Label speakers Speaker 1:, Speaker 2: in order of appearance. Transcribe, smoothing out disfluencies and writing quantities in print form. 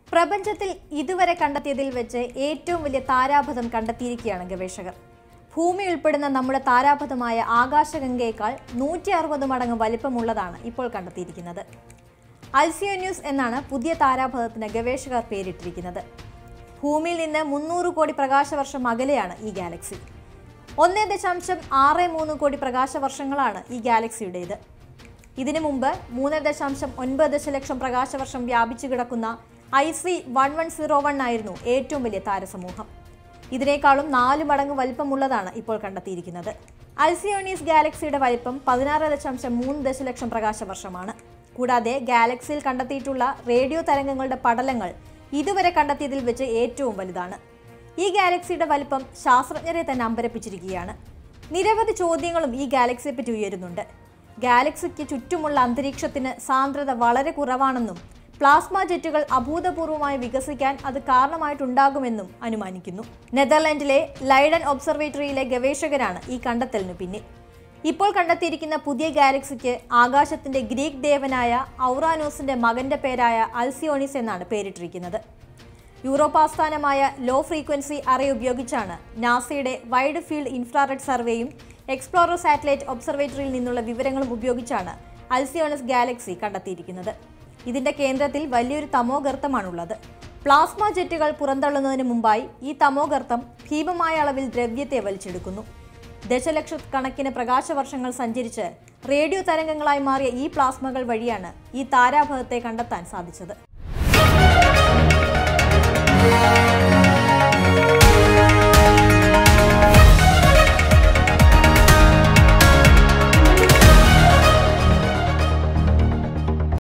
Speaker 1: പ്രപഞ്ചത്തിൽ ഇതുവരെ കണ്ടെത്തിയതിൽ വെച്ച് ഏറ്റവും വലിയ താരാപഥം കണ്ടെത്തിയിരിക്കുകയാണ് ഗവേഷകർ. ഭൂമി ഉൾപ്പെടുന്ന നമ്മുടെ താരാപഥമായ ആകാശഗംഗയേക്കാൾ 160 മടങ്ങ് വലിപ്പമുള്ളതാണ് ഇപ്പോൾ കണ്ടെത്തിയിരിക്കുന്നത്. അൽസിയോന്യൂസ് എന്നാണ് പുതിയ താരാപഥത്തിന് ഗവേഷകർ പേരിട്ടിരിക്കുന്നത്. ഭൂമിയിൽ നിന്ന് 300 കോടി പ്രകാശവർഷം അകലെയാണ് ഈ ഗാലക്സി. 1.63 കോടി പ്രകാശവർഷങ്ങളാണ് ഈ ഗാലക്സിയുടേത്. ഇതിനു മുമ്പ് 3.9 ദശലക്ഷം പ്രകാശവർഷം വ്യാപിച്ചു കിടക്കുന്ന IC 1101 ആയിരുന്നു ഏറ്റവും വലിയ താരസമൂഹം. ഇതിനേക്കാളും 4 മടങ്ങ് വലിപ്പമുള്ളതാണ് ഇപ്പോൾ കണ്ടെത്തിയിരിക്കുന്നത്. അൽസിയോണീസ് ഗാലക്സിയുടെ വലിപ്പം 16.3 ദശലക്ഷം പ്രകാശവർഷമാണ്. കൂടാതെ ഗാലക്സിയിൽ കണ്ടെത്തിയിട്ടുള്ള റേഡിയോ തരംഗങ്ങളുടെ പടലങ്ങൾ ഇതുവരെ കണ്ടെത്തിയതിൽ വെച്ച് ഏറ്റവും വലുതാണ്. ഈ ഗാലക്സിയുടെ വലിപ്പം ശാസ്ത്രജ്ഞരെ തന്നെ അമ്പരപ്പിച്ചിരിക്കുകയാണ്. നിരവധി ചോദ്യങ്ങളും ഈ ഗാലക്സിയെപ്പറ്റി ഉയരുന്നുണ്ട്. ഗാലക്സിക്ക് ചുറ്റുമുള്ള അന്തരീക്ഷത്തിന് സാന്ദ്രത വളരെ കുറവാണെന്നും പ്ലാസ്മ ജെറ്റുകൾ അഭൂതപൂർവമായി വികസിക്കാൻ അത് കാരണമായിട്ടുണ്ടാകുമെന്നും അനുമാനിക്കുന്നു. നെതർലൻഡിലെ ലൈഡൻ ഒബ്സർവേറ്ററിയിലെ ഗവേഷകരാണ് ഈ കണ്ടെത്തലിനു പിന്നിൽ. ഇപ്പോൾ കണ്ടെത്തിയിരിക്കുന്ന പുതിയ ഗാലക്സിക്ക് ആകാശത്തിന്റെ ഗ്രീക്ക് ദേവനായ ഔറാനോസിന്റെ മകന്റെ പേരായ അൽസിയോണിസ് എന്നാണ് പേരിട്ടിരിക്കുന്നത്. യൂറോപ്പ് ആസ്ഥാനമായ ലോ ഫ്രീക്വൻസി അറേ ഉപയോഗിച്ചാണ് നാസയുടെ വൈഡ് ഫീൽഡ് ഇൻഫ്രാറെഡ് സർവേയും എക്സ്പ്ലോറർ സാറ്റലൈറ്റ് ഒബ്സർവേറ്ററിയിൽ നിന്നുള്ള വിവരങ്ങളും ഉപയോഗിച്ചാണ് അൽസിയോണസ് ഗാലക്സി കണ്ടെത്തിയിരിക്കുന്നത്. ഇതിന്റെ കേന്ദ്രത്തിൽ വലിയൊരു തമോഗർത്തമാണുള്ളത്. പ്ലാസ്മ ജെറ്റുകൾ പുറന്തള്ളുന്നതിന് മുമ്പായി ഈ തമോഗർത്തം ഭീമമായ അളവിൽ ദ്രവ്യത്തെ വലിച്ചെടുക്കുന്നു. ദശലക്ഷക്കണക്കിന് പ്രകാശവർഷങ്ങൾ സഞ്ചരിച്ച് റേഡിയോ തരംഗങ്ങളായി മാറിയ ഈ പ്ലാസ്മകൾ വഴിയാണ് ഈ താരാപഥത്തെ കണ്ടെത്താൻ സാധിച്ചത്.